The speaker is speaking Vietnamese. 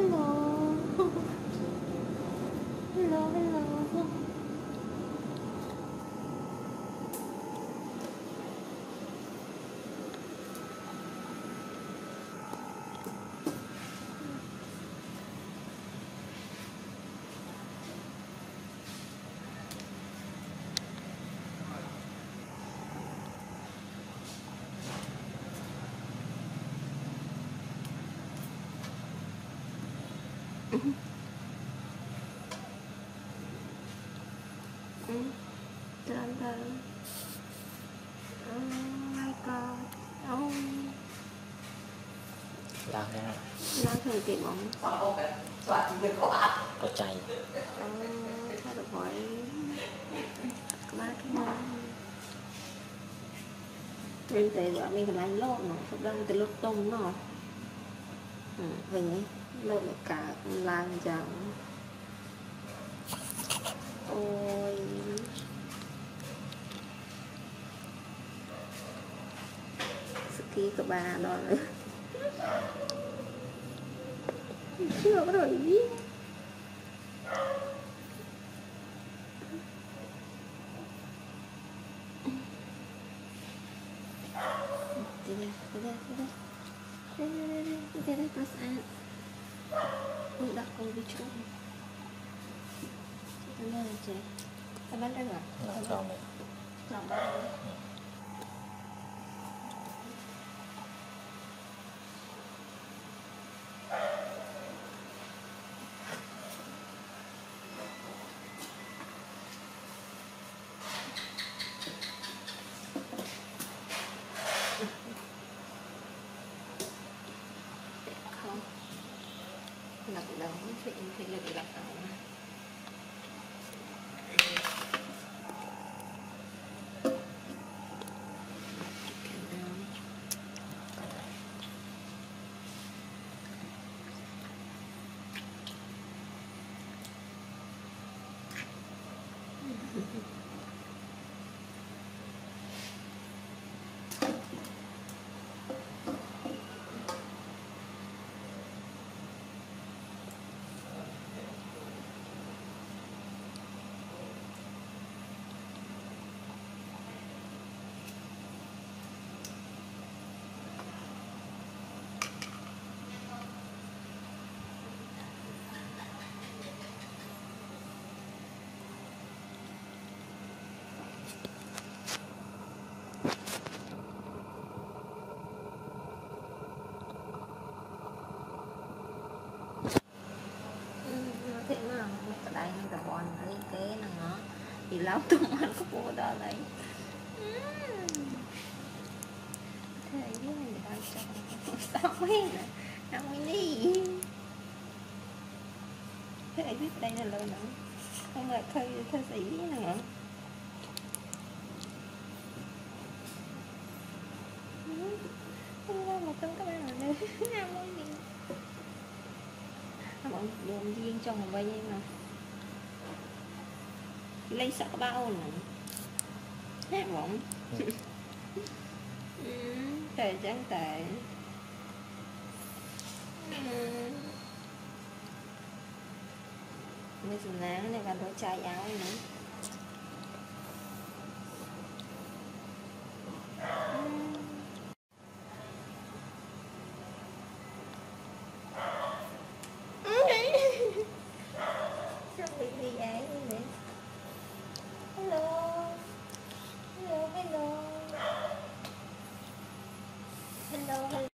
hello. Hello, hello. Dun, dun. Oh my god. Oh. Lao thế nào? Lao thường kịp bóng. Có chạy. Sao được hỏi các bác cái món. Mình thấy gọi mình phải lốt nó, không đang cái lốt tôm nó. Hình ấy, lốt được cả làng chẳng. Ôi. Ski của bà đó nữa. Chưa có đổi gì. Đây, perasaan. Udah kalau bicara. Ini aja. Sabar enggak? Sabar. Sabar. Không. Lật đầu thì lực lật đầu mà. Thế mà ở đây nó là bòn cái kế nó thì lão tung ăn có bộ đó đấy. Thế ấy mình đang cho sao mấy nè ăn mới đi. Thế ấy biết đây là lời nữa không lại khơi thơ sĩ nữa. Không ra một trong các bạn ở đây ăn mới đi. Bọn đường riêng trong một bao nhiêu nào lấy sợ bao nữa hát bóng. Trời chẳng tệ. Bây giờ nắng này và đôi chai áo nữa. Sao bị gì vậy? Hello. Hello, hello. Hello, hello.